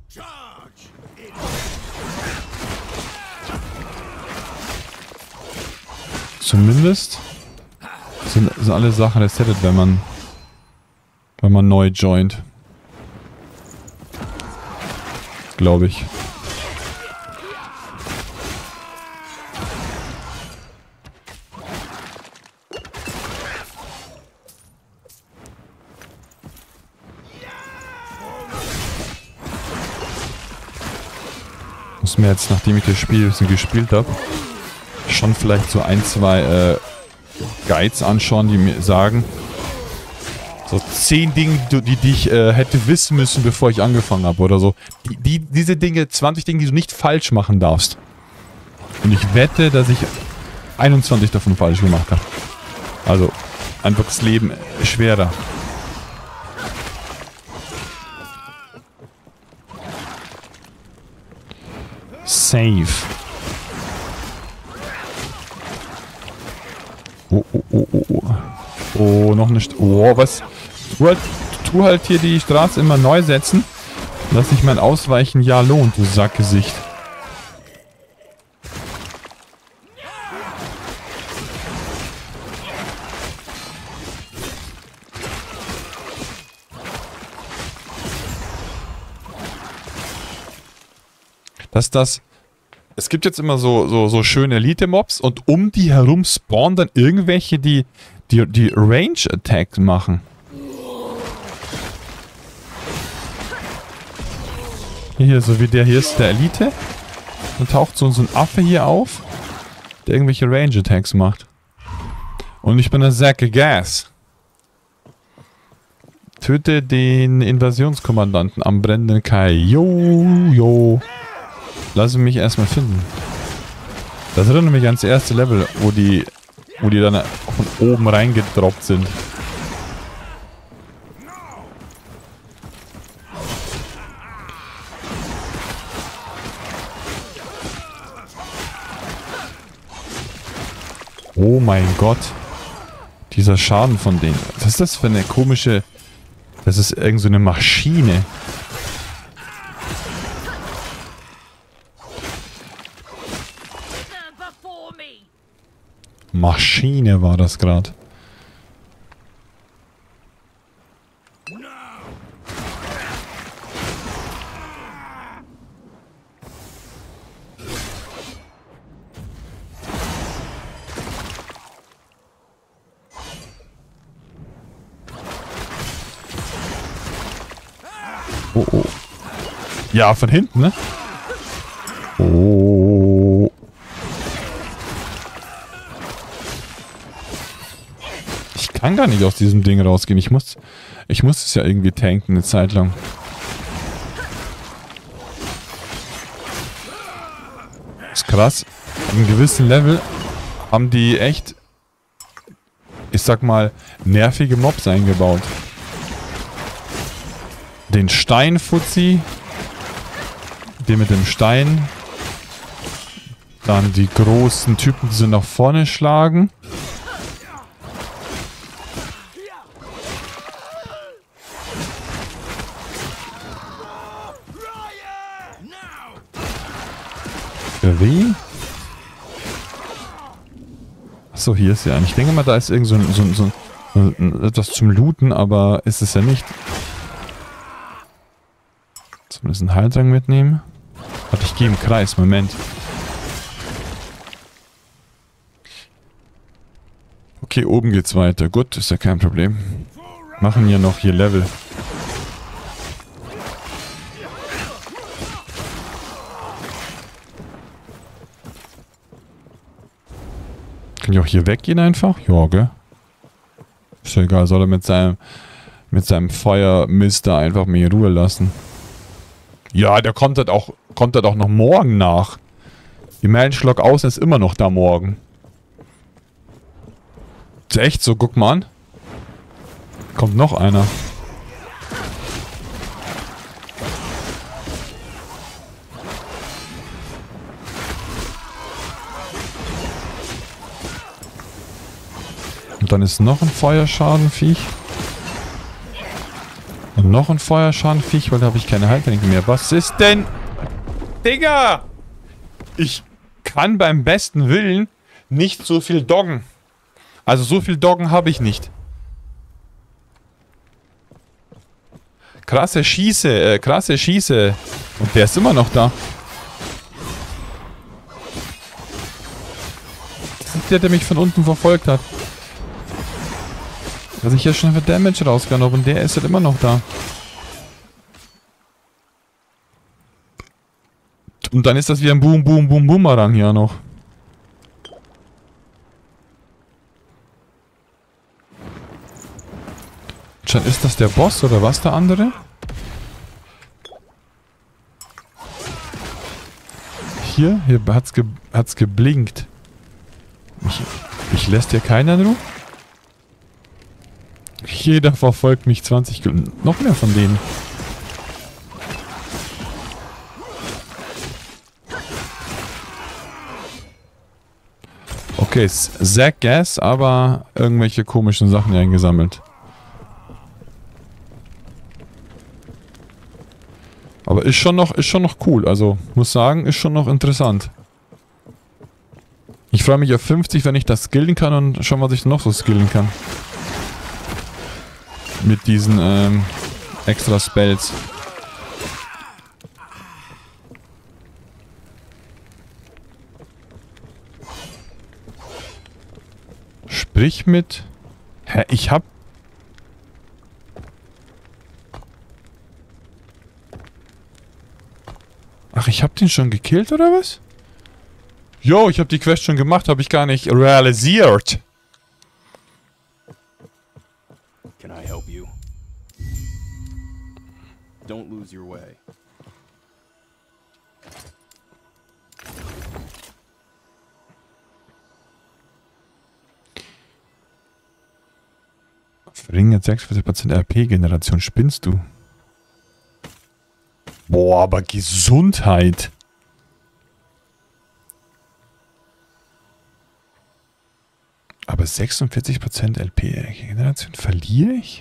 Zumindest sind alle Sachen resettet, wenn man neu joint. Glaube ich. Muss mir jetzt, nachdem ich das Spiel ein bisschen gespielt habe, schon vielleicht so ein, zwei Guides anschauen, die mir sagen, so 10 Dinge, die ich hätte wissen müssen, bevor ich angefangen habe oder so. Diese Dinge, 20 Dinge, die du nicht falsch machen darfst. Und ich wette, dass ich 21 davon falsch gemacht habe. Also einfach das Leben schwerer. Save. Oh, noch nicht. Oh, was? Tu halt hier die Straße immer neu setzen, dass sich mein Ausweichen ja lohnt, du Sackgesicht. Es gibt jetzt immer so schöne Elite-Mobs und um die herum spawnen dann irgendwelche, die Range-Attack machen. Hier, so wie der hier ist, der Elite. Dann taucht so ein Affe hier auf, der irgendwelche Range-Attacks macht. Und ich bin eine Säcke Gas. Töte den Invasionskommandanten am brennenden Kai. Jo. Lass mich erstmal finden. Das erinnert mich ans erste Level, wo die dann von oben reingedroppt sind. Oh mein Gott. Dieser Schaden von denen. Was ist das für eine komische... Das ist irgend so eine Maschine. Maschine war das gerade. Oh. Ja, von hinten, ne? Oh. Ich kann gar nicht aus diesem Ding rausgehen. Ich muss es ja irgendwie tanken eine Zeit lang. Das ist krass. An einem gewissen Level haben die echt, ich sag mal, nervige Mobs eingebaut. Den Steinfuzzi. Den mit dem Stein. Dann die großen Typen, die so nach vorne schlagen. Für wen? Achso, hier ist ja ein. Ich denke mal, da ist irgend so etwas zum Looten, aber ist es ja nicht. Zumindest einen Heiltrank mitnehmen. Warte, ich gehe im Kreis. Moment. Okay, oben geht's weiter. Gut, ist ja kein Problem. Machen ja noch hier Level. Kann ich auch hier weggehen einfach? Ja, gell? Ist ja egal, soll er mit seinem Feuermister einfach mir in Ruhe lassen. Ja, der kommt halt auch noch morgen nach. Die Menschlock außen ist immer noch da morgen. Ist echt so, guck mal an. Kommt noch einer. Und dann ist noch ein Feuerschadenviech. Und noch ein Feuerschadenviech, weil da habe ich keine Heiltränke mehr. Was ist denn? Digga! Ich kann beim besten Willen nicht so viel doggen. Also so viel doggen habe ich nicht. Krasse Schieße, krasse Schieße. Und der ist immer noch da. Das ist der, der mich von unten verfolgt hat. Dass ich jetzt schon für Damage rausgehauen habe und der ist halt immer noch da. Und dann ist das wie ein Boom, Boom, Boom, Boomerang hier noch. Ist das der Boss oder was der andere? Hier hat's geblinkt. Ich lässt hier keiner in Ruhe? Jeder verfolgt mich 20 Stunden. Noch mehr von denen. Okay, Zack Gas, aber irgendwelche komischen Sachen eingesammelt. Aber ist schon noch cool. Also, muss sagen, ist schon noch interessant. Ich freue mich auf 50, wenn ich das skillen kann und schauen, was ich noch so skillen kann. Mit diesen, extra Spells. Sprich mit... Hä, ich hab... Ach, ich hab den schon gekillt, oder was? Jo, ich hab die Quest schon gemacht, hab ich gar nicht realisiert. Can I help you? Don't lose your way. Verringert 46% RP-Generation. Spinnst du? Boah, aber Gesundheit. Aber 46% LP-Generation verliere ich?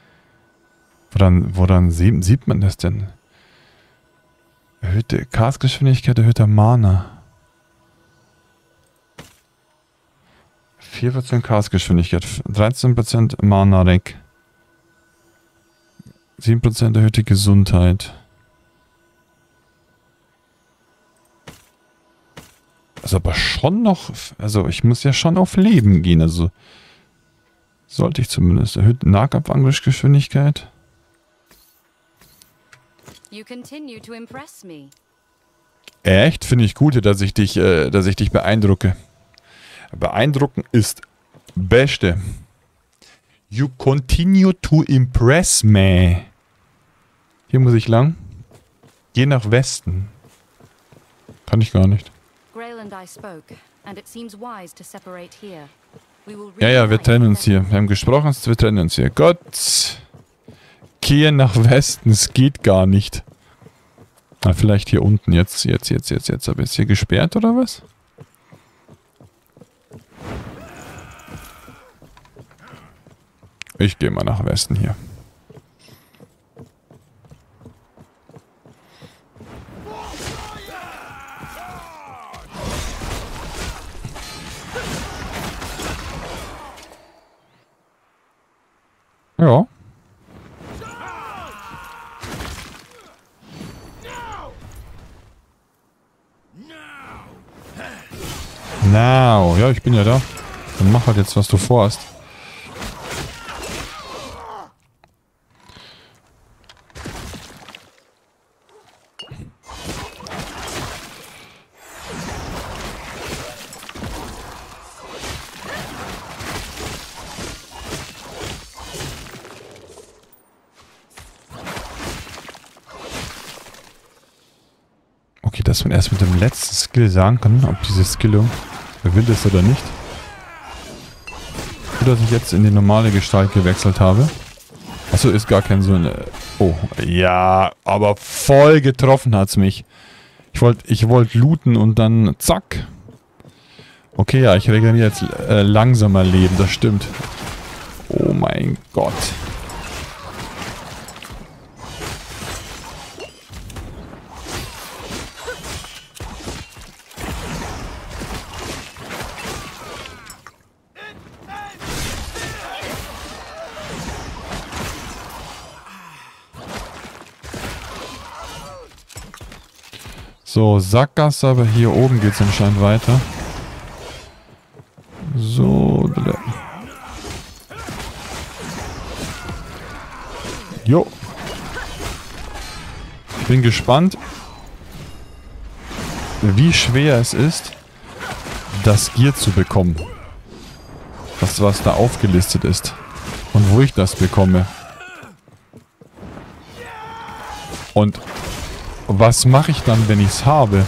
Woran sieht man das denn? Erhöhte Castgeschwindigkeit, erhöhter Mana. 4% Castgeschwindigkeit, 13% Mana-Rec. 7% erhöhte Gesundheit. Also aber schon noch, also ich muss ja schon auf Leben gehen, also sollte ich zumindest. Erhöhte Nahkampfangriffsgeschwindigkeit. Echt? Finde ich gut, dass ich dich beeindrucke. Beeindrucken ist Beste. You continue to impress me. Hier muss ich lang. Geh nach Westen. Kann ich gar nicht. Ja, wir trennen uns hier. Wir haben gesprochen, wir trennen uns hier. Gott. Gehe nach Westen. Es geht gar nicht. Na, vielleicht hier unten. Jetzt. Aber ist hier gesperrt oder was? Ich gehe mal nach Westen hier. Ja. Now. Ja, ich bin ja da. Dann mach halt jetzt, was du vorhast. Dass man erst mit dem letzten Skill sagen kann, ob diese Skillung will ist oder nicht. Oder dass ich jetzt in die normale Gestalt gewechselt habe. Achso, ist gar kein so eine... Oh, ja, aber voll getroffen hat's mich. Ich wollte looten und dann zack. Okay, ja, ich regeneriere jetzt langsamer Leben, das stimmt. Oh mein Gott. So, Sackgasse, aber hier oben geht es anscheinend weiter. So. Jo. Ich bin gespannt, wie schwer es ist, das Gear zu bekommen. Was da aufgelistet ist. Und wo ich das bekomme. Und was mache ich dann, wenn ich es habe?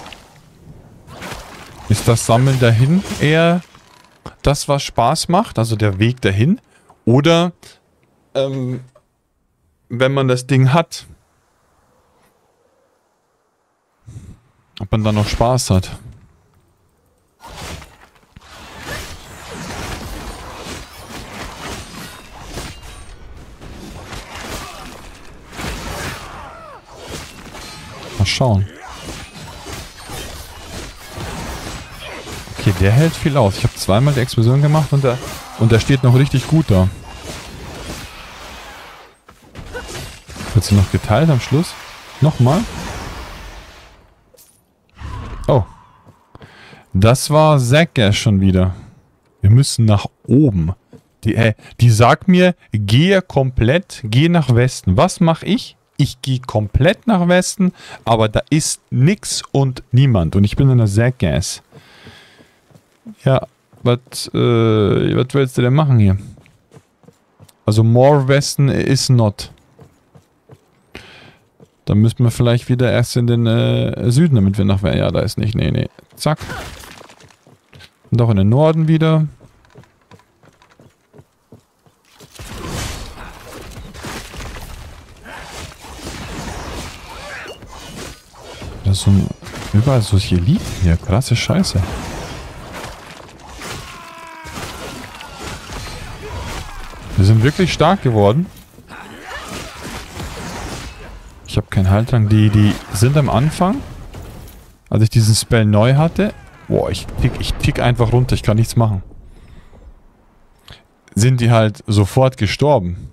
Ist das Sammeln dahin eher das, was Spaß macht? Also der Weg dahin? Oder wenn man das Ding hat, ob man dann noch Spaß hat? Mal schauen. Okay, der hält viel aus. Ich habe zweimal die Explosion gemacht und der steht noch richtig gut da. Wird sie noch geteilt am Schluss? Nochmal? Oh. Das war Sackgasse schon wieder. Wir müssen nach oben. Die sagt mir, gehe nach Westen. Was mache ich? Ich gehe komplett nach Westen, aber da ist nix und niemand. Und ich bin in der Sackgasse. Ja, was willst du denn machen hier? Also more Westen is not. Dann müssen wir vielleicht wieder erst in den Süden, damit wir nach... Ja, da ist nicht. Nee. Zack. Und auch in den Norden wieder. Das ist so ein... Überall so hier liegen hier. Krasse Scheiße. Wir sind wirklich stark geworden. Ich habe keinen Haltrang. Die sind am Anfang, als ich diesen Spell neu hatte. Boah, ich tick einfach runter. Ich kann nichts machen. Sind die halt sofort gestorben.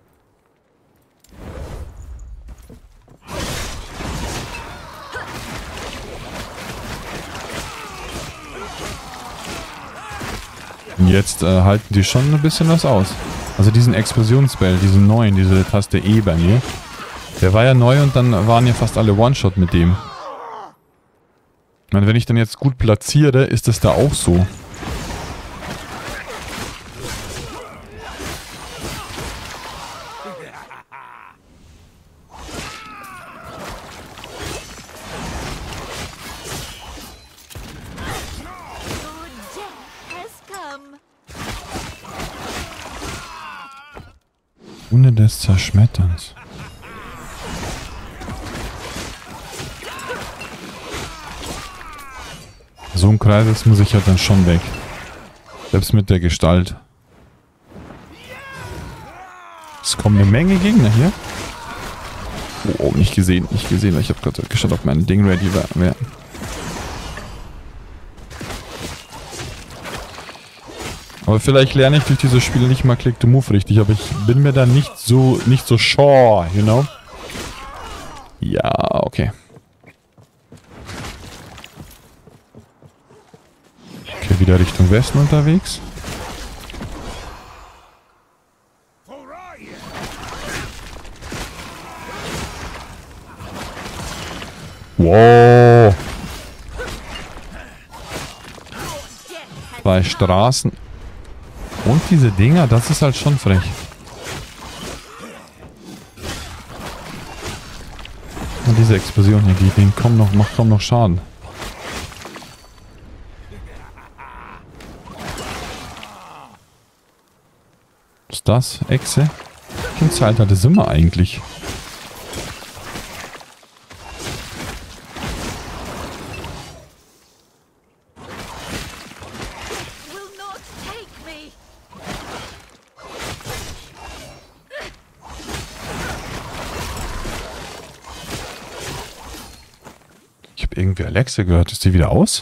Und jetzt halten die schon ein bisschen was aus. Also diesen Explosionsspell, diesen neuen, diese Taste E bei mir. Der war ja neu und dann waren ja fast alle One-Shot mit dem. Und wenn ich dann jetzt gut platziere, ist das da auch so. Ohne des Zerschmetterns. So ein Kreis muss ich ja dann schon weg. Selbst mit der Gestalt. Es kommen eine Menge Gegner hier. Oh, nicht gesehen. Ich habe gerade geschaut, ob mein Ding ready wäre. Aber vielleicht lerne ich durch dieses Spiel nicht mal Click to Move richtig, aber ich bin mir da nicht so sure, you know? Ja, okay. Okay, wieder Richtung Westen unterwegs. Wow. 2 Straßen. Und diese Dinger, das ist halt schon frech. Und diese Explosion hier, die macht kaum noch Schaden. Was ist das? Echse? Welchen Zeitalter sind wir eigentlich? Ich habe irgendwie Alexa gehört. Ist die wieder aus?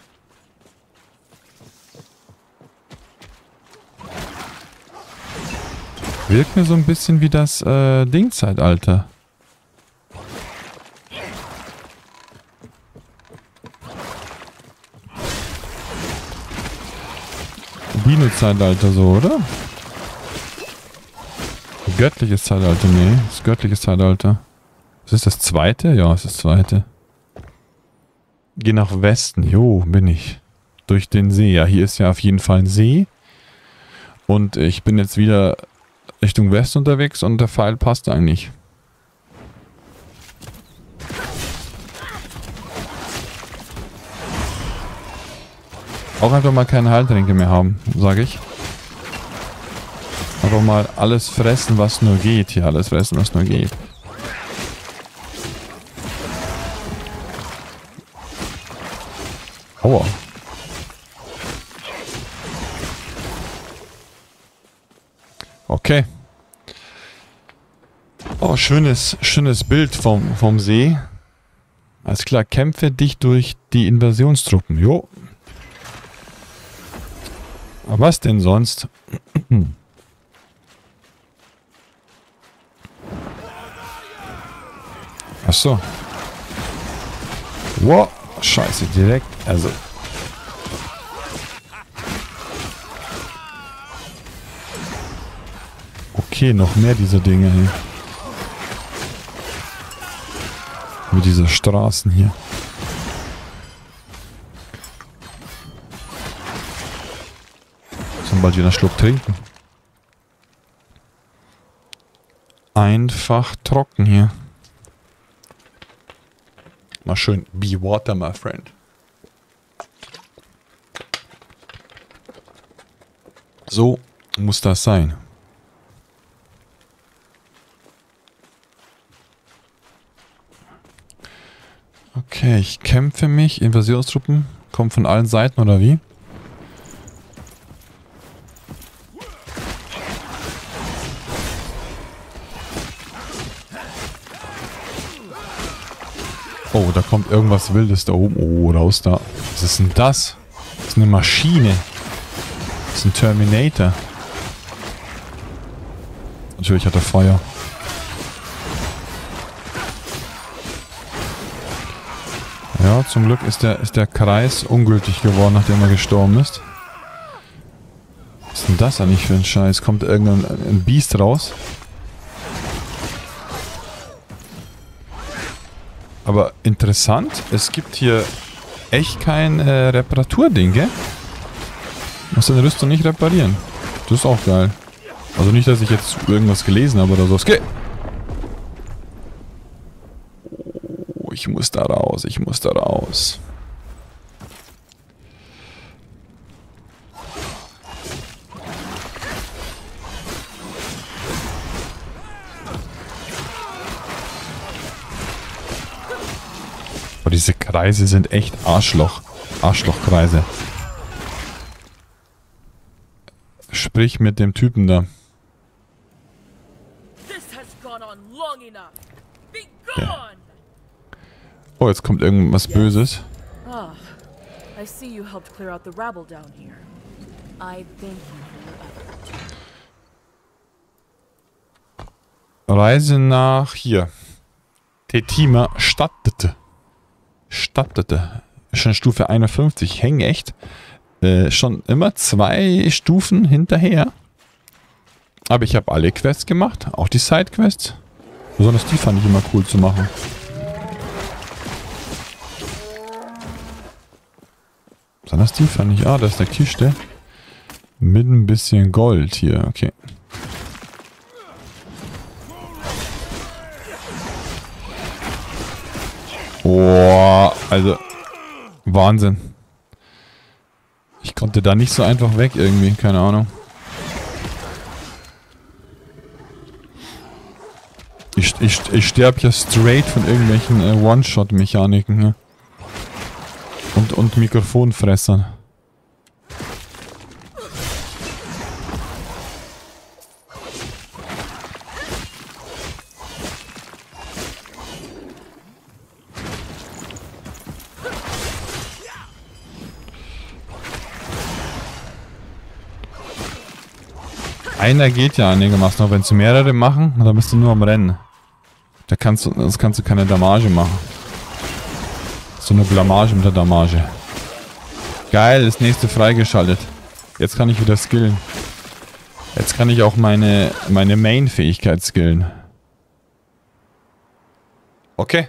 Wirkt mir so ein bisschen wie das Ding-Zeitalter. Dino-Zeitalter so, oder? Göttliches Zeitalter, nee. Das ist göttliches Zeitalter. Ist das das zweite? Ja, es ist das zweite. Geh nach Westen. Jo, bin ich. Durch den See. Ja, hier ist ja auf jeden Fall ein See. Und ich bin jetzt wieder Richtung West unterwegs und der Pfeil passt eigentlich. Auch einfach mal keine Heiltränke mehr haben, sage ich. Einfach mal alles fressen, was nur geht. Hier, alles fressen, was nur geht. Aua. Okay. Oh, schönes Bild vom See. Alles klar, kämpfe dich durch die Invasionstruppen. Jo. Aber was denn sonst? Achso. Wow. Scheiße, direkt. Also. Okay, noch mehr dieser Dinge hier. Mit dieser Straßen hier. Zum bald wieder einen Schluck trinken. Einfach trocken hier. Mal schön. Be water, my friend. So muss das sein. Okay, ich kämpfe mich. Invasionstruppen kommen von allen Seiten, oder wie? Oh, da kommt irgendwas Wildes da oben. Oh, raus da. Was ist denn das? Das ist eine Maschine. Das ist ein Terminator. Natürlich hat er Feuer. Ja, zum Glück ist der Kreis ungültig geworden, nachdem er gestorben ist. Was ist denn das eigentlich für ein Scheiß? Kommt irgendein Biest raus? Aber interessant, es gibt hier echt kein Reparaturding, gell? Muss deine Rüstung nicht reparieren. Das ist auch geil. Also nicht, dass ich jetzt irgendwas gelesen habe oder so. Okay. Oh, ich muss da raus, ich muss da raus. Aber diese Kreise sind echt Arschlochkreise. Sprich mit dem Typen da. Ja. Oh, jetzt kommt irgendwas Böses. I see you helped clear out the rabble down here. I thank you for your effort. Reise nach hier. Tetima Stattete. Schon Stufe 51. Hängen echt schon immer 2 Stufen hinterher. Aber ich habe alle Quests gemacht. Auch die Sidequests. Besonders die fand ich immer cool zu machen. Besonders die fand ich... Ah, da ist der Kiste. Mit ein bisschen Gold hier. Okay. Boah, also... Wahnsinn. Ich konnte da nicht so einfach weg irgendwie. Keine Ahnung. Ich sterbe ja straight von irgendwelchen One-Shot-Mechaniken hier. Und Mikrofonfressern. Einer geht ja einigermaßen, aber wenn es mehrere machen, dann bist du nur am Rennen. Das kannst du keine Damage machen. So eine Blamage mit der Damage. Geil, das nächste freigeschaltet. Jetzt kann ich wieder skillen. Jetzt kann ich auch meine Main-Fähigkeit skillen. Okay.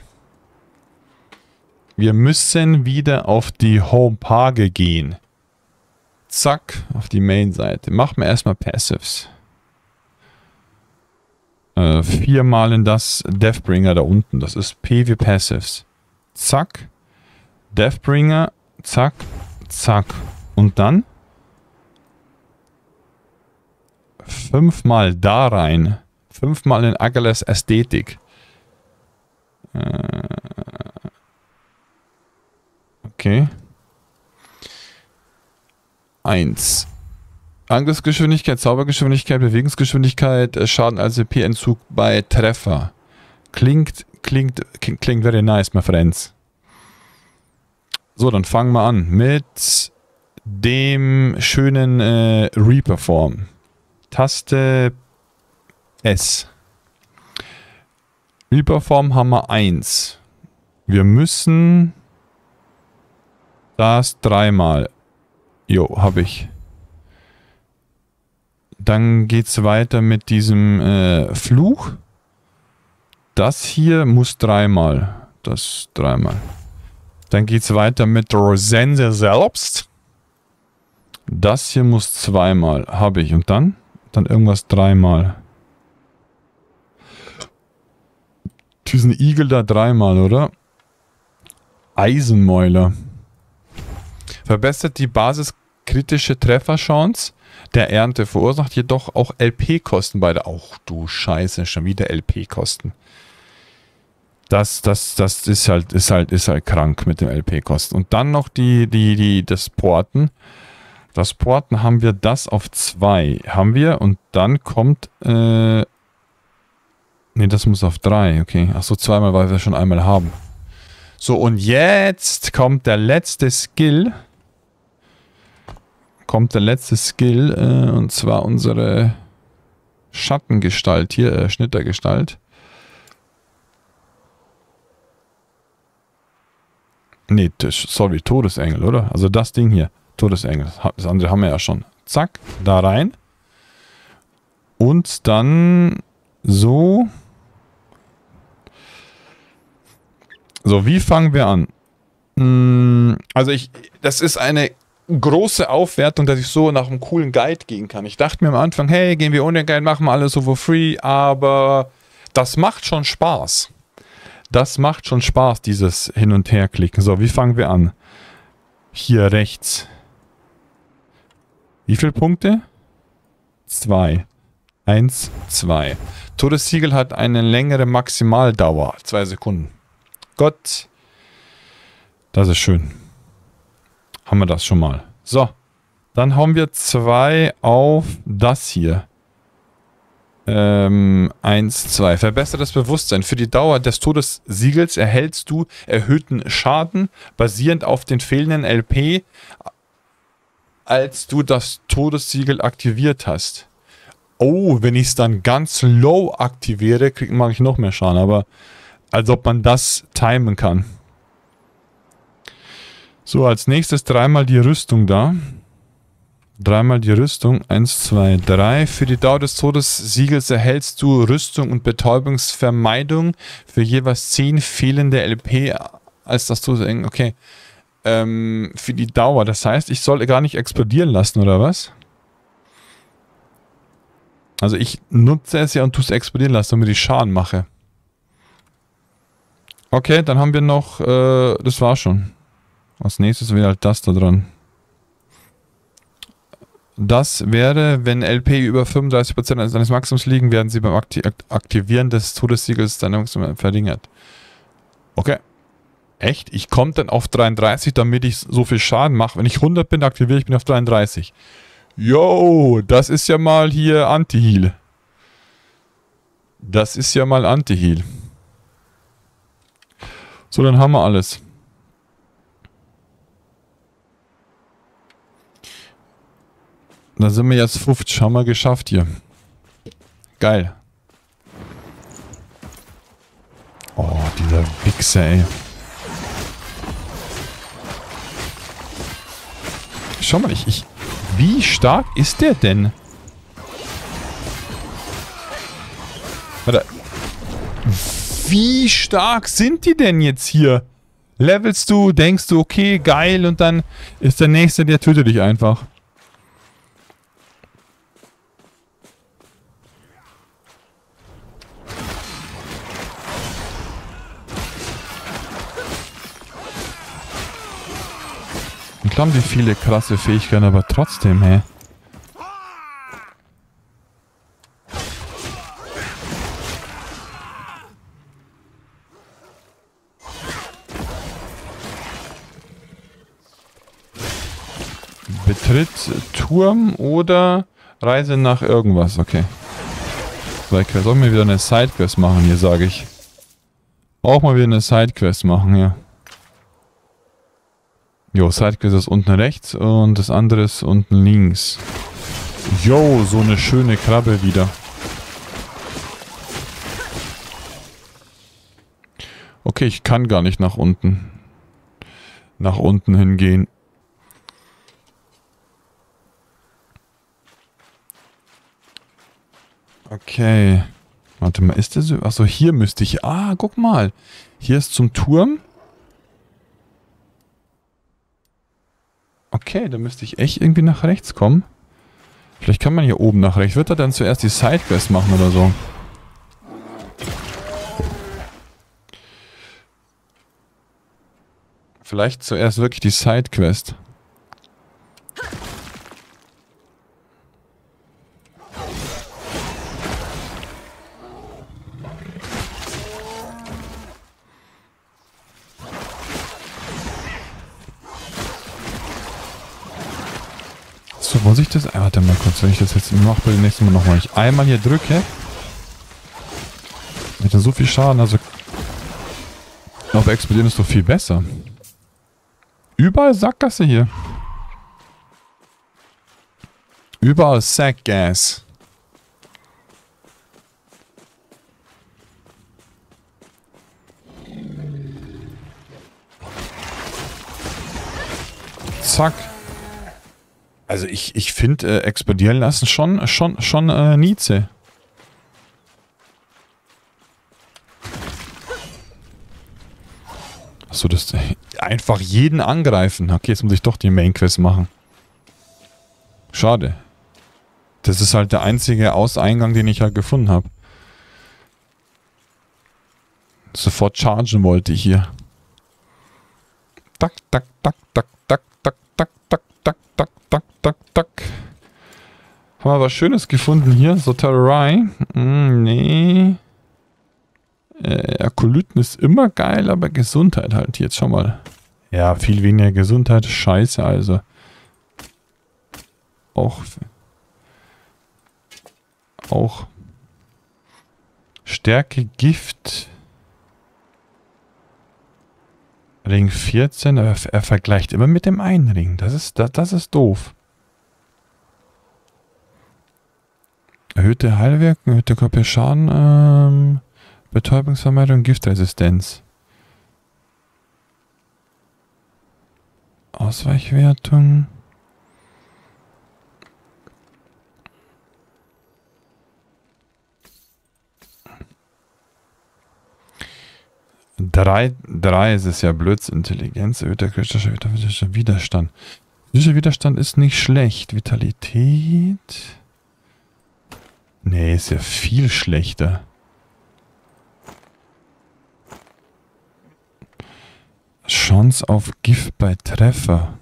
Wir müssen wieder auf die Homepage gehen. Zack, auf die Main-Seite. Machen wir erstmal Passives. 4-mal in das Deathbringer da unten. Das ist P wie Passives. Zack. Deathbringer. Zack. Zack. Und dann 5-mal da rein. 5-mal in Agales Ästhetik. Okay. 1. Angriffsgeschwindigkeit, Zaubergeschwindigkeit, Bewegungsgeschwindigkeit, Schaden als EP-Entzug bei Treffer. Klingt very nice, my friends. So, dann fangen wir an mit dem schönen Reaper-Form. Taste S. Reaper-Form haben wir 1. Wir müssen das 3-mal. Jo, habe ich. Dann geht's weiter mit diesem Fluch. Das hier muss 3-mal. Das 3-mal. Dann geht's weiter mit Rosense selbst. Das hier muss 2-mal. Habe ich. Und dann? Dann irgendwas 3-mal. Diesen Igel da 3-mal, oder? Eisenmäuler. Verbessert die basiskritische Trefferchance der Ernte, verursacht jedoch auch LP-Kosten bei der... Ach du Scheiße, schon wieder LP-Kosten. Das ist halt krank mit den LP-Kosten. Und dann noch das Porten. Das Porten haben wir das auf 2. Haben wir und dann kommt... Ne, das muss auf 3. Okay. Achso, 2-mal, weil wir schon einmal haben. So, und jetzt kommt der letzte Skill. Und zwar unsere Schattengestalt hier, Schnittergestalt. Nee, sorry, Todesengel, oder? Also das Ding hier, Todesengel. Das andere haben wir ja schon. Zack, da rein. Und dann so. So, wie fangen wir an? Also das ist eine große Aufwertung, dass ich so nach einem coolen Guide gehen kann. Ich dachte mir am Anfang, hey, gehen wir ohne Guide, machen wir alles so for free, aber das macht schon Spaß. Das macht schon Spaß, dieses Hin- und Herklicken. So, wie fangen wir an? Hier rechts. Wie viele Punkte? 2. 1, 2. Todessiegel hat eine längere Maximaldauer. 2 Sekunden. Gott. Das ist schön. Haben wir das schon mal. So. Dann haben wir 2 auf das hier. 1, 2. Verbessertes Bewusstsein. Für die Dauer des Todessiegels erhältst du erhöhten Schaden, basierend auf den fehlenden LP, als du das Todessiegel aktiviert hast. Oh, wenn ich es dann ganz low aktiviere, mache ich noch mehr Schaden. Aber als ob man das timen kann. So, als nächstes 3-mal die Rüstung da. 3-mal die Rüstung. 1, 2, 3. Für die Dauer des Todessiegels erhältst du Rüstung und Betäubungsvermeidung für jeweils 10 fehlende LP als das Todesengel. Okay. Für die Dauer. Das heißt, ich soll gar nicht explodieren lassen, oder was? Also ich nutze es ja und tue es explodieren lassen, damit ich Schaden mache. Okay, dann haben wir noch, das war schon. Als nächstes wäre halt das da dran. Das wäre, wenn LP über 35% seines Maximums liegen, werden sie beim Aktivieren des Todessiegels dann verringert. Okay. Echt? Ich komme dann auf 33, damit ich so viel Schaden mache. Wenn ich 100 bin, aktiviere ich bin auf 33. Yo, das ist ja mal hier Anti-Heal. Das ist ja mal Anti-Heal. So, dann haben wir alles. Da sind wir jetzt 50. Haben wir geschafft hier. Geil. Oh, dieser Wichser, ey. Schau mal, Wie stark ist der denn? Warte. Wie stark sind die denn jetzt hier? Levelst du, denkst du, okay, geil, und dann ist der Nächste, der tötet dich einfach. Und klar haben die viele krasse Fähigkeiten, aber trotzdem, hä? Betritt Turm oder Reise nach irgendwas, okay. So, ich soll mal wieder eine Sidequest machen hier, sage ich. Auch mal wieder eine Sidequest machen, ja. Jo, Sidequest ist unten rechts und das andere ist unten links. Jo, so eine schöne Krabbe wieder. Okay, ich kann gar nicht nach unten. Nach unten hingehen. Okay. Warte mal, ist das so? Achso, hier müsste ich... Ah, guck mal. Hier ist zum Turm. Okay, da müsste ich echt irgendwie nach rechts kommen. Vielleicht kann man hier oben nach rechts. Wird er dann zuerst die Sidequest machen oder so? Vielleicht zuerst wirklich die Sidequest. So, muss ich das... warte mal kurz, wenn ich das jetzt mache, bei dem nächsten Mal nochmal. Ich einmal hier drücke. Mit so viel Schaden, also... Auf explodieren ist doch viel besser. Überall Sackgasse hier. Überall Sackgas. Zack. Also ich finde explodieren lassen schon Nietzsche. Achso, das... Einfach jeden angreifen. Okay, jetzt muss ich doch die Main Quest machen. Schade. Das ist halt der einzige Auseingang, den ich halt gefunden habe. Sofort chargen wollte ich hier. Tak, tak, tak, tak, tak, tak, tak, tak, tak, tak, tak, tak, tak. Haben wir was Schönes gefunden hier. Soterrei. Nee. Akolyten ist immer geil, aber Gesundheit halt jetzt schon mal. Ja, viel weniger Gesundheit. Scheiße, also. Auch Stärke, Gift. Ring 14, aber er vergleicht immer mit dem einen Ring. Das ist doof. Erhöhte Heilwirkung, erhöhte Körperschaden, Betäubungsvermeidung, Giftresistenz. Ausweichwertung. Drei ist es ja Blödsintelligenz, erhöhter kritischer Widerstand. Dieser Widerstand ist nicht schlecht. Vitalität. Nee, ist ja viel schlechter. Chance auf Gift bei Treffer.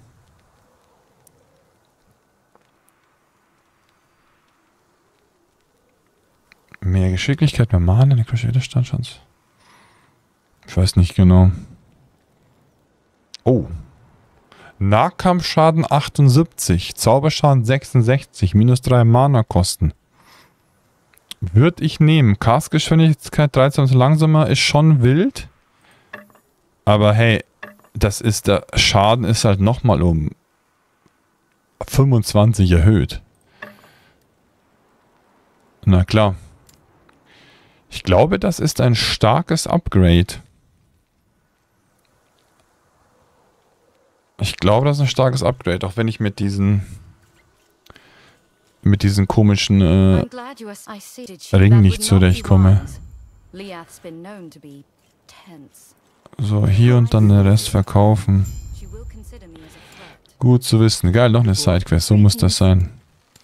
Mehr Geschicklichkeit, mehr Mana, eine kritische Widerstandschance. Ich weiß nicht genau. Oh. Nahkampfschaden 78, Zauberschaden 66, minus 3 Mana-Kosten. Würde ich nehmen. Castgeschwindigkeit 13 langsamer ist schon wild. Aber hey, das ist der Schaden ist halt nochmal um 25 erhöht. Na klar. Ich glaube, das ist ein starkes Upgrade. Ich glaube, das ist ein starkes Upgrade, auch wenn ich mit diesen mit diesen komischen I'm glad you are. I see. Did she? Ring That nicht would not be zurechtkomme. wise. Liath's been known to be tense. So, hier und dann den Rest verkaufen. She will consider me as a threat. Gut zu wissen. Geil, noch eine Sidequest. So muss das sein.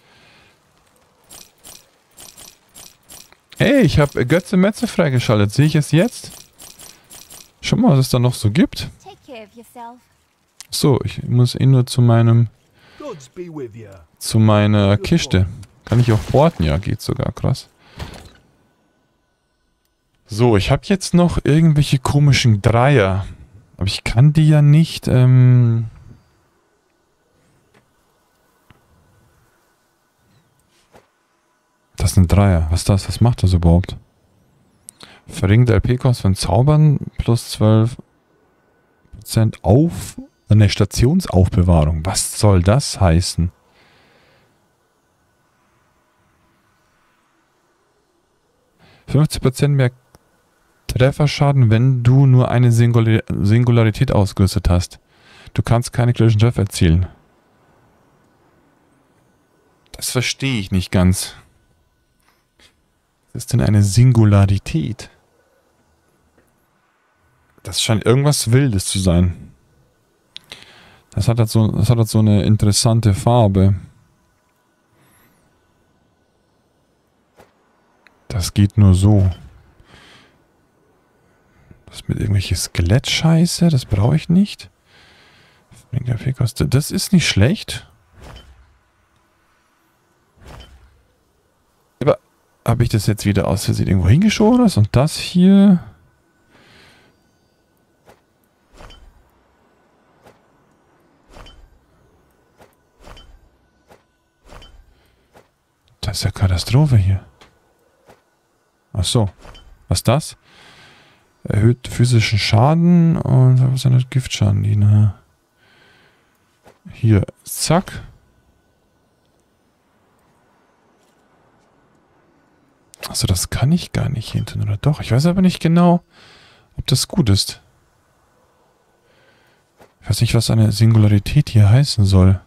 Hey, ich habe Götze Metze freigeschaltet. Sehe ich es jetzt? Schau mal, was es da noch so gibt. Take care of yourself. So, ich muss nur zu meinem... Gods be with you. zu meiner Kiste. Kann ich auch porten? Ja, geht sogar. Krass. So, ich habe jetzt noch irgendwelche komischen Dreier. Aber ich kann die ja nicht, Das sind Dreier. Was ist das? Was macht das überhaupt? Verringert LP-Kosten von Zaubern plus 12% auf... Eine Stationsaufbewahrung. Was soll das heißen? %50 mehr Trefferschaden, wenn du nur eine Singularität ausgerüstet hast. Du kannst keine kritischen Treffer erzielen. Das verstehe ich nicht ganz. Was ist denn eine Singularität? Das scheint irgendwas Wildes zu sein. Das hat halt so eine interessante Farbe. Das geht nur so. Das mit irgendwelche Skelettscheiße, das brauche ich nicht. Das ist nicht schlecht. Aber habe ich das jetzt wieder aus Versehen irgendwo hingeschoben? Und das hier... Das ist ja Katastrophe hier. Ach so. Was ist das? Erhöht physischen Schaden und was ist denn das Giftschaden? Die, ne? Hier. Zack. Achso, das kann ich gar nicht hinten, oder doch? Ich weiß aber nicht genau, ob das gut ist. Ich weiß nicht, was eine Singularität hier heißen soll.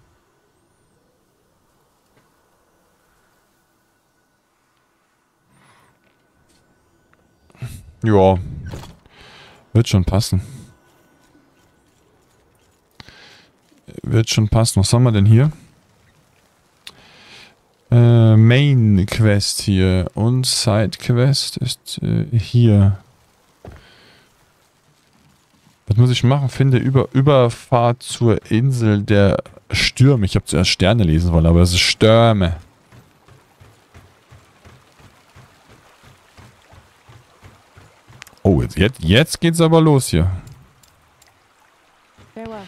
Ja, wird schon passen. Wird schon passen. Was haben wir denn hier? Main Quest hier. Und Side Quest ist hier. Was muss ich machen? Finde Überfahrt zur Insel der Stürme. Ich habe zuerst Sterne lesen wollen, aber es ist Stürme. Oh, jetzt geht's aber los hier. Farewell.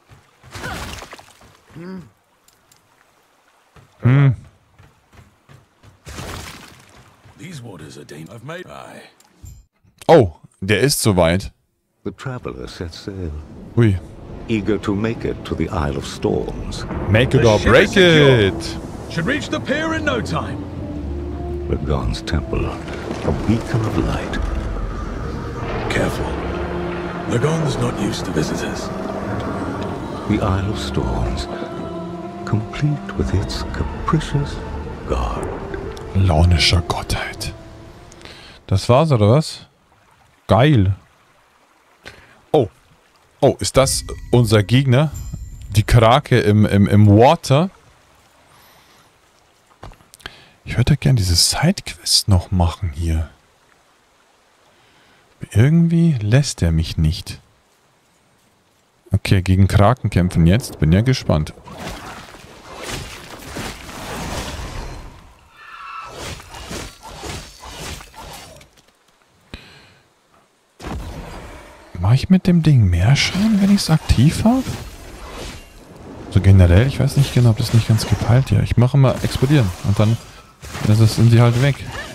These waters are dangerous. I've made. Aye. Oh, der ist soweit. The traveler set sail, Ui. eager to make it to the Isle of Storms. Make it The or ship break is secure. it. Should reach the pier in no time. Lagon's temple, a beacon of light. Careful. Lagon's not used to visitors. The Isle of Storms, complete with its capricious guard. Launischer Gottheit. Das war's, oder was? Geil. Oh. Oh, ist das unser Gegner? Die Krake im Water? Ich würde gern diese Sidequest noch machen hier. Irgendwie lässt er mich nicht. Okay, gegen Kraken kämpfen jetzt. Bin ja gespannt. Mache ich mit dem Ding mehr Schaden, wenn ich es aktiv habe? So generell, ich weiß nicht genau, ob das nicht ganz gepeilt hier. Ich mache mal explodieren und dann sind sie halt weg.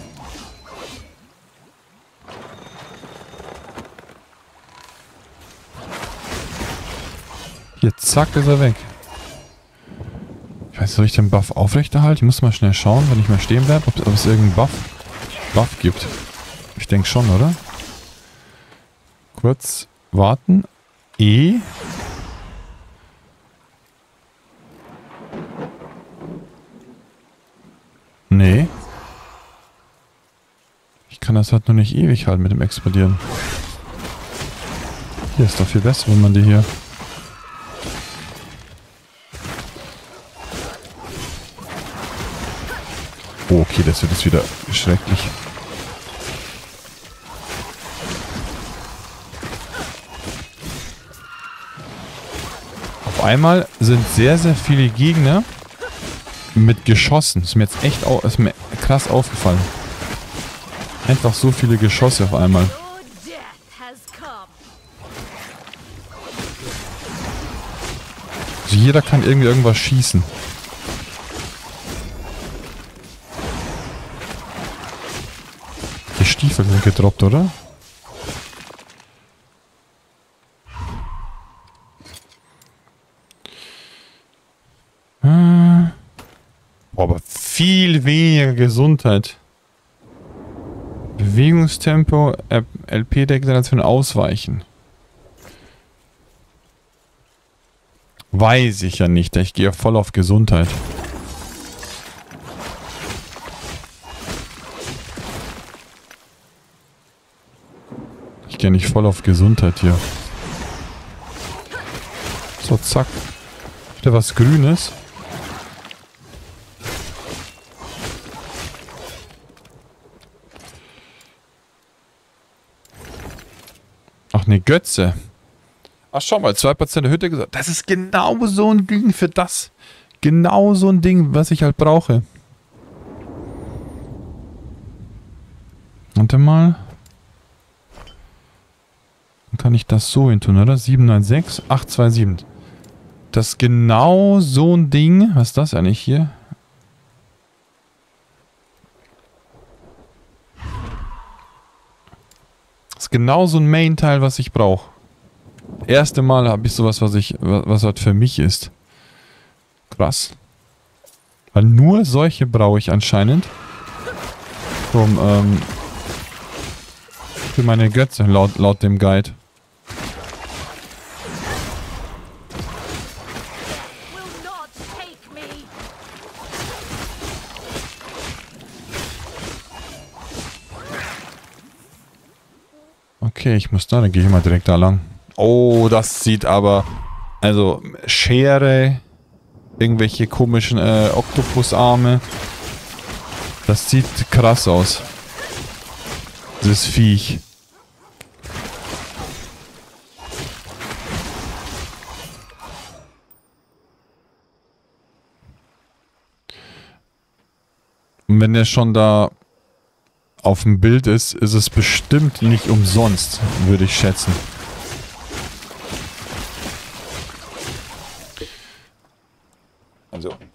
Hier, zack, ist er weg. Ich weiß nicht, soll ich den Buff aufrechterhalten? Ich muss mal schnell schauen, wenn ich mal stehen bleibe, ob es irgendeinen Buff gibt. Ich denke schon, oder? Kurz warten. E. kann das halt nur nicht ewig halten mit dem Explodieren. Hier ist doch viel besser, wenn man die hier... Oh, okay, das wird jetzt wieder schrecklich. Auf einmal sind sehr, sehr viele Gegner mit Geschossen. Ist mir jetzt echt ist mir krass aufgefallen. Einfach so viele Geschosse auf einmal. Also jeder kann irgendwie irgendwas schießen. Die Stiefel sind gedroppt, oder? Aber viel weniger Gesundheit. Bewegungstempo, LP-Deklaration ausweichen. Weiß ich ja nicht. Ich gehe voll auf Gesundheit. Ich gehe nicht voll auf Gesundheit hier. So, zack. Wieder was Grünes. Ach ne, Götze. Ach schau mal, 2% der Hütte gesagt. Das ist genau so ein Ding für das. Genau so ein Ding, was ich halt brauche. Warte mal. Dann kann ich das so hin tun, oder? 796, 827. Das ist genau so ein Ding. Was ist das eigentlich hier? Das ist genau so ein Main-Teil, was ich brauche. Erste Mal habe ich sowas, was halt für mich ist. Krass. Weil nur solche brauche ich anscheinend. Für meine Götze, laut dem Guide. Okay, ich muss da, dann gehe ich mal direkt da lang. Oh, das sieht aber... Also, Schere, irgendwelche komischen Oktopusarme. Das sieht krass aus. Das Viech. Und wenn er schon da auf dem Bild ist, ist es bestimmt nicht umsonst, würde ich schätzen. Also.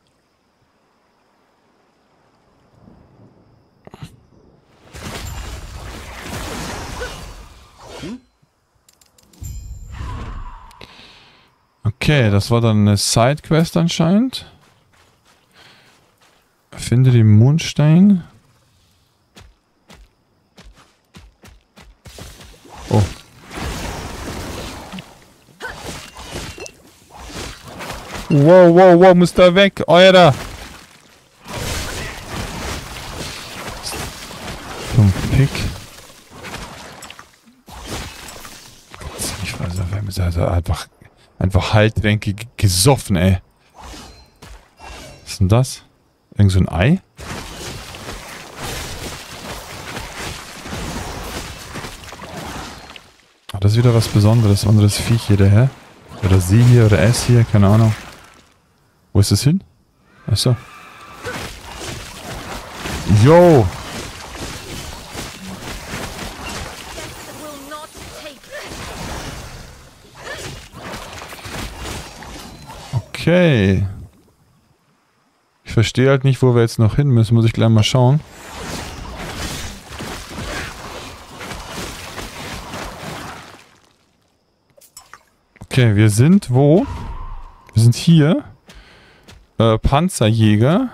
Okay, das war dann eine Sidequest anscheinend. Finde den Mondstein. Oh. Wow, wow, wow, muss da weg, Euer! Zum Pick. Ich weiß nicht, also einfach Heiltränke gesoffen, ey. Was ist denn das? Irgend so ein Ei? Ah, das ist wieder was Besonderes, anderes Viech hier, der Herr. Oder sie hier, oder es hier, keine Ahnung. Wo ist es hin? Achso. Yo! Okay. Ich verstehe halt nicht, wo wir jetzt noch hin müssen. Muss ich gleich mal schauen. Okay, wir sind wo? Wir sind hier. Panzerjäger.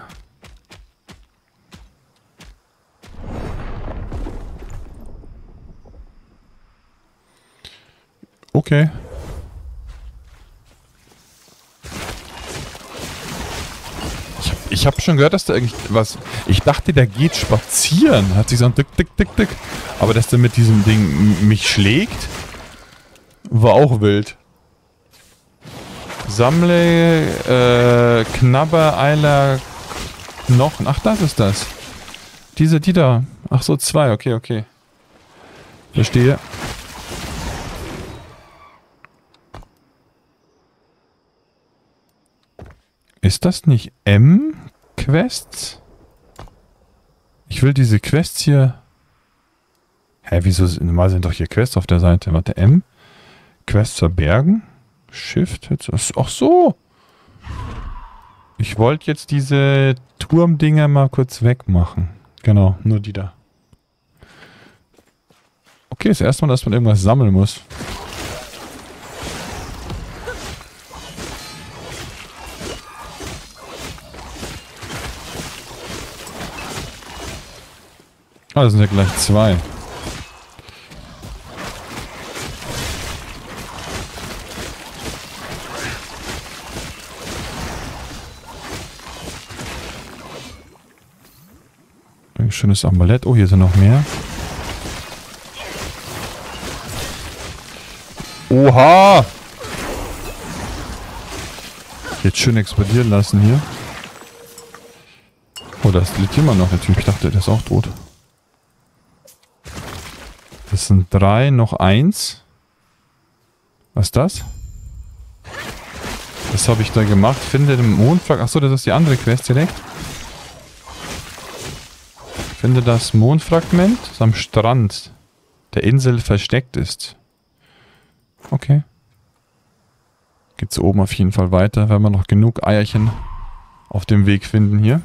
Okay. Ich habe schon gehört, dass da irgendwas... Ich dachte, der geht spazieren. Hat sich so ein Dick, Dick, Dick, Dick. Aber dass der mit diesem Ding mich schlägt, war auch wild. Sammle, Knabbereiler, Knochen. Ach, das ist das. Die da. Ach so, 2. Okay, okay. Verstehe. Ist das nicht M-Quests? Ich will diese Quests hier... Hä, wieso? Normal sind doch hier Quests auf der Seite. Warte, M? Quests verbergen? Shift? Ach so! Ich wollte jetzt diese Turmdinger mal kurz wegmachen. Genau, nur die da. Okay, das erste Mal, dass man irgendwas sammeln muss. Ah, das sind ja gleich 2. Ein schönes Amulett. Oh, hier sind noch mehr. Oha! Jetzt schön explodieren lassen hier. Oh, das liegt immer noch der Typ. Ich dachte, der ist auch tot. Das sind 3, noch 1. Was ist das? Was habe ich da gemacht? Finde den Mondfragment. Achso, das ist die andere Quest direkt. Finde das Mondfragment, das am Strand der Insel versteckt ist. Okay. Geht's oben auf jeden Fall weiter, wenn wir noch genug Eierchen auf dem Weg finden hier.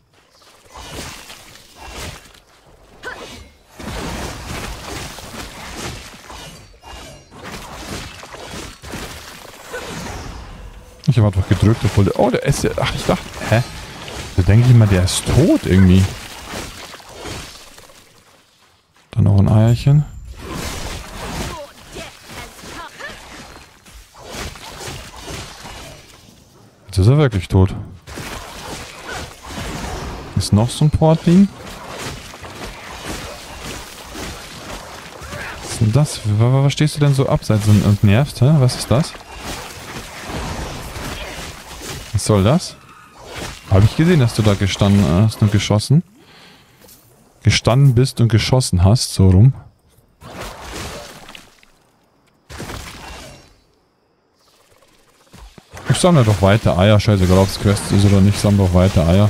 Ich habe einfach gedrückt, obwohl der... Oh, der ist... Ach, ich dachte... Hä? Da denke ich mal, der ist tot irgendwie. Dann noch ein Eierchen. Jetzt ist er wirklich tot. Ist noch so ein Portding. Was ist denn das? Was stehst du denn so abseits und nervst, hä? Was ist das? Was soll das? Habe ich gesehen, dass du da gestanden hast und geschossen. Gestanden bist und geschossen hast, so rum. Ich sammle doch weiter Eier. Scheißegal, ob es Quest ist oder nicht. Sammle doch weiter Eier.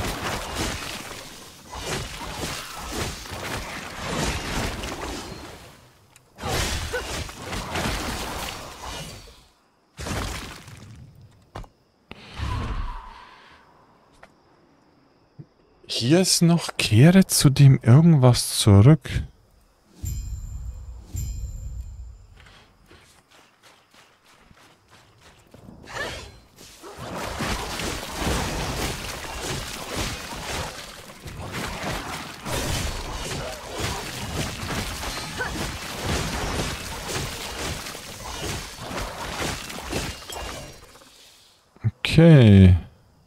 Hier ist noch, kehre zu dem irgendwas zurück. Okay.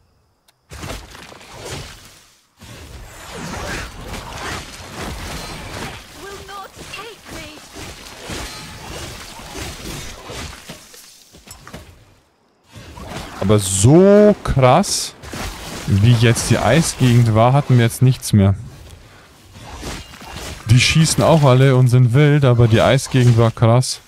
Aber so krass, wie jetzt die Eisgegend war, hatten wir jetzt nichts mehr. Die schießen auch alle und sind wild, aber die Eisgegend war krass.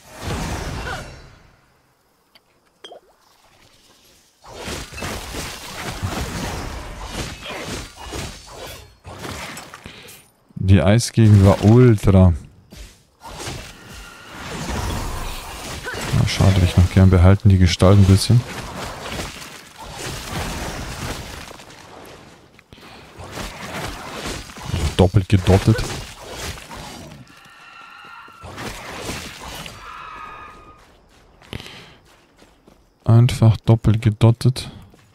Die Eisgegend war ultra. Na, schade, ich noch gern behalten die Gestalt ein bisschen. Doppelt gedottet. Einfach doppelt gedottet.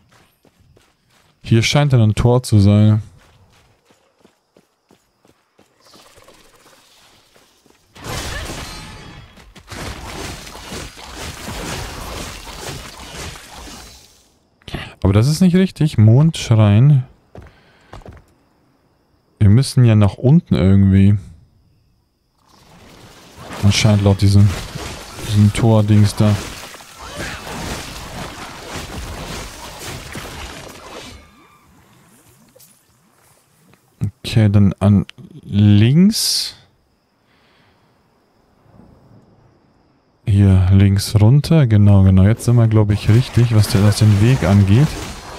Hier scheint dann ein Tor zu sein. Aber das ist nicht richtig. Mondschrein. müssen ja nach unten irgendwie. Anscheinend laut diesem Tor-Dings da. Okay, dann an links. Hier links runter. Genau. Jetzt sind wir, glaube ich, richtig, was den Weg angeht.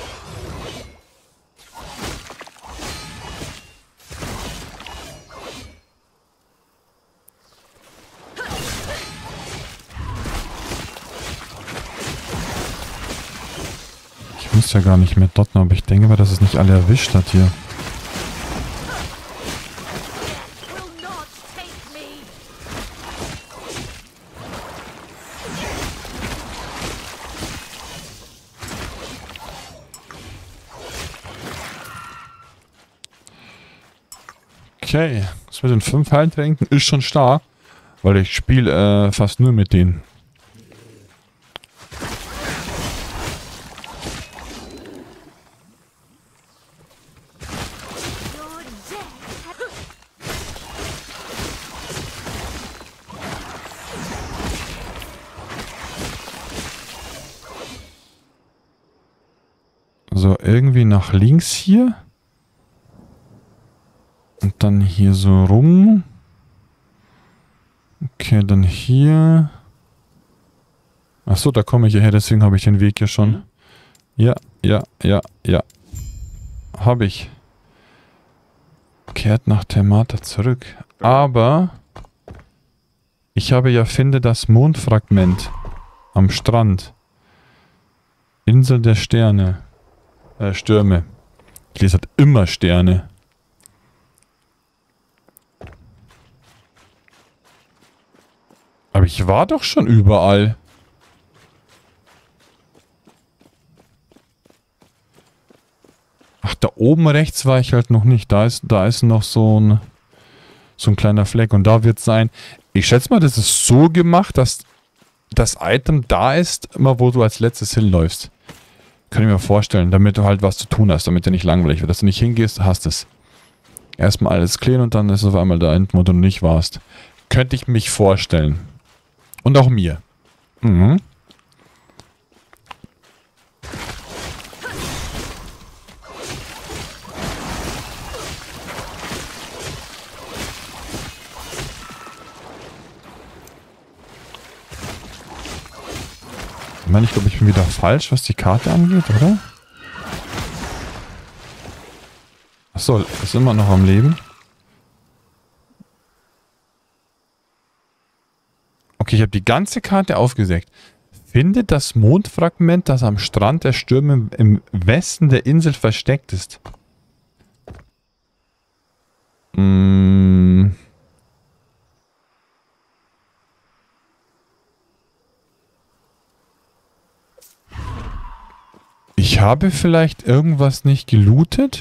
Ich muss ja gar nicht mehr dotten, aber ich denke mal, dass es nicht alle erwischt hat hier. Okay, das mit den 5 Heiltränken ist schon stark, weil ich spiele fast nur mit denen. So, irgendwie nach links hier. Und dann hier so rum. Okay, dann hier. Achso, da komme ich ja her, deswegen habe ich den Weg hier schon. Ja. Habe ich. Kehrt nach Termata zurück. Aber ich habe ja, finde das Mondfragment am Strand. Insel der Sterne. Stürme. Ich lese halt immer Sterne. Aber ich war doch schon überall. Ach, da oben rechts war ich halt noch nicht. Da ist noch so ein kleiner Fleck. Und da wird es sein. Ich schätze mal, das ist so gemacht, dass das Item da ist, immer wo du als letztes hinläufst. Kann ich mir vorstellen, damit du halt was zu tun hast, damit du nicht langweilig wird. Dass du nicht hingehst, hast es. Erstmal alles klären und dann ist es auf einmal da hinten, wo du nicht warst. Könnte ich mich vorstellen. Und auch mir. Mhm. Ich meine, ich glaube, ich bin wieder falsch, was die Karte angeht, oder? Achso, ist immer noch am Leben. Okay, ich habe die ganze Karte aufgesägt. Finde das Mondfragment, das am Strand der Stürme im Westen der Insel versteckt ist. Ich habe vielleicht irgendwas nicht gelootet?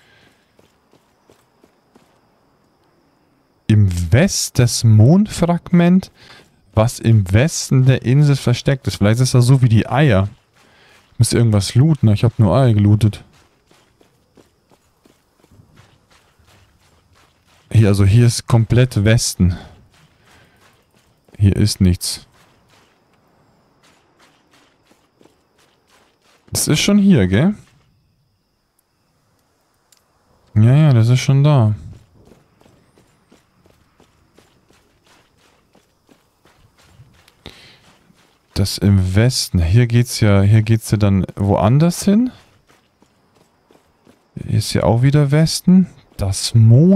Im West das Mondfragment, was im Westen der Insel versteckt ist. Vielleicht ist das so wie die Eier. Ich muss irgendwas looten. Ich habe nur Eier gelootet. Hier, also hier ist komplett Westen. Hier ist nichts. Das ist schon hier, gell? Ja, das ist schon da. Das im Westen. Hier geht's ja dann woanders hin. Hier ist ja auch wieder Westen. Das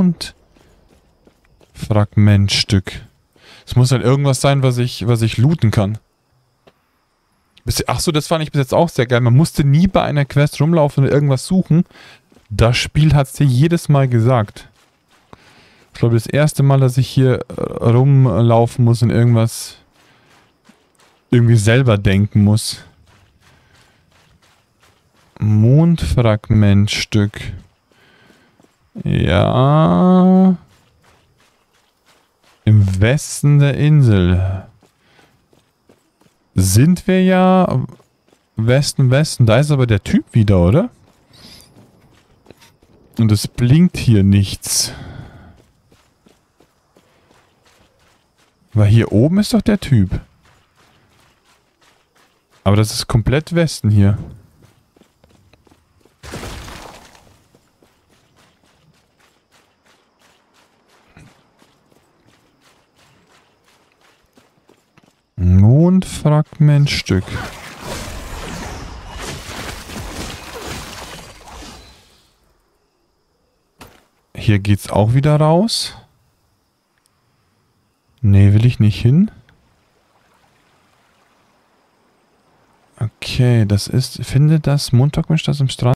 Mondfragmentstück. Es muss halt irgendwas sein, was ich looten kann. Achso, das fand ich bis jetzt auch sehr geil. Man musste nie bei einer Quest rumlaufen und irgendwas suchen. Das Spiel hat es dir jedes Mal gesagt. Ich glaube, das erste Mal, dass ich hier rumlaufen muss und irgendwas irgendwie selber denken muss. Mondfragmentstück. Ja. Im Westen der Insel. Sind wir ja Westen. Da ist aber der Typ wieder, oder? Und es blinkt hier nichts. Weil hier oben ist doch der Typ. Aber das ist komplett Westen hier. Mondfragmentstück. Hier geht's auch wieder raus. Nee, will ich nicht hin. Okay, das ist... Finde das Mondfragmentstück im Strand.